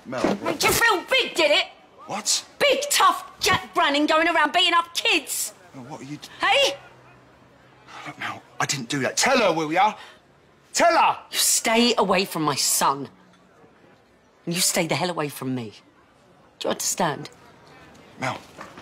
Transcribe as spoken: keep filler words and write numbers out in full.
Mel. Made you feel big, did it? What? Big, tough Jack Branning going around beating up kids. Mel, what are you... Hey? Look, Mel, I didn't do that. Tell her, will ya? Tell her! You stay away from my son. And you stay the hell away from me. Do you understand? Mel.